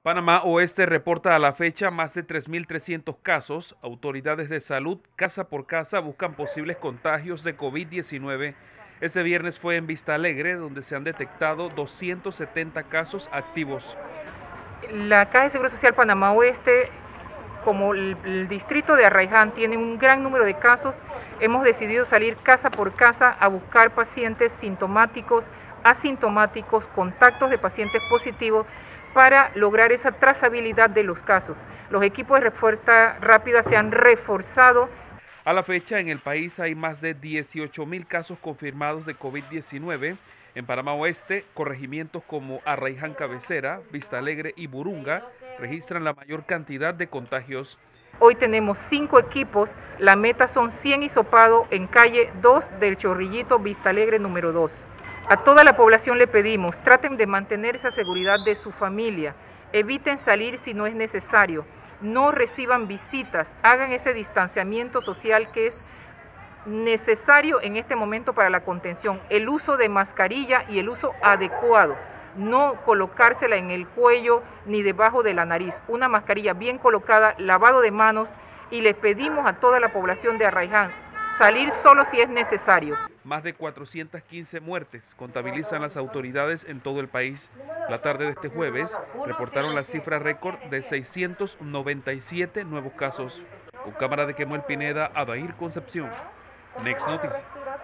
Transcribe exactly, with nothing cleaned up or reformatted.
Panamá Oeste reporta a la fecha más de tres mil trescientos casos. Autoridades de salud, casa por casa, buscan posibles contagios de COVID diecinueve. Este viernes fue en Vista Alegre, donde se han detectado doscientos setenta casos activos. La Caja de Seguro Social Panamá Oeste, como el, el distrito de Arraiján tiene un gran número de casos, hemos decidido salir casa por casa a buscar pacientes sintomáticos, asintomáticos, contactos de pacientes positivos, para lograr esa trazabilidad de los casos. Los equipos de respuesta rápida se han reforzado. A la fecha, en el país hay más de dieciocho mil casos confirmados de COVID diecinueve. En Panamá Oeste, corregimientos como Arraiján Cabecera, Vista Alegre y Burunga registran la mayor cantidad de contagios. Hoy tenemos cinco equipos, la meta son cien hisopados en calle dos del Chorrillito, Vista Alegre número dos. A toda la población le pedimos, traten de mantener esa seguridad de su familia, eviten salir si no es necesario, no reciban visitas, hagan ese distanciamiento social que es necesario en este momento para la contención, el uso de mascarilla y el uso adecuado, no colocársela en el cuello ni debajo de la nariz, una mascarilla bien colocada, lavado de manos, y les pedimos a toda la población de Arraiján salir solo si es necesario. Más de cuatrocientas quince muertes contabilizan las autoridades en todo el país. La tarde de este jueves reportaron la cifra récord de seiscientos noventa y siete nuevos casos. Con cámara de Kemuel Pineda, Adair Concepción, Next Noticias.